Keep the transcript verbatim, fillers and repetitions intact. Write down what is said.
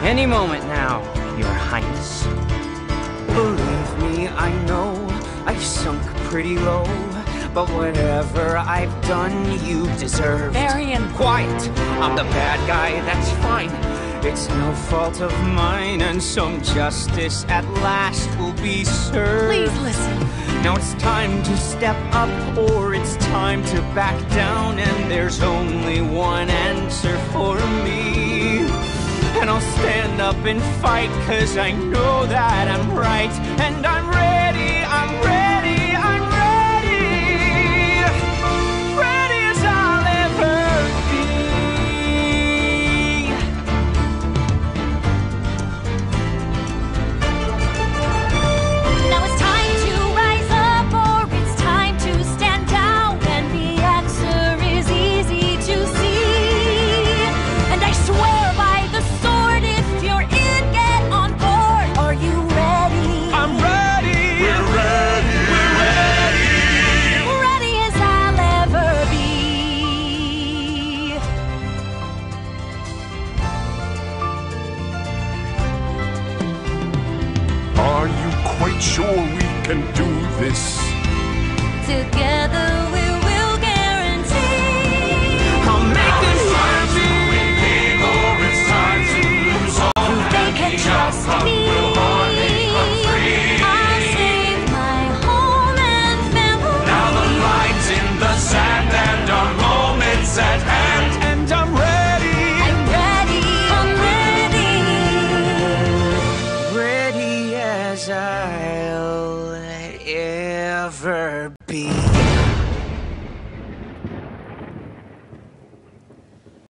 Any moment now, Your Highness. Believe me, I know I've sunk pretty low, but whatever I've done, you deserve. Marion! Quiet! I'm the bad guy, that's fine. It's no fault of mine, and some justice at last will be served. Please listen. Now it's time to step up, or it's time to back down, and there's only one answer for me. And I'll stand up and fight, cause I know that I'm right. And I'm ready, I'm ready, I'm ready. Ready as I'll ever be. Now it's time to rise up, or it's time to stand down. And the answer is easy to see. And I swear by the sword, if you're in, get on board. Are you ready? I'm ready. We're ready. We're ready. Ready as I'll ever be. Are you quite sure we can do this? Together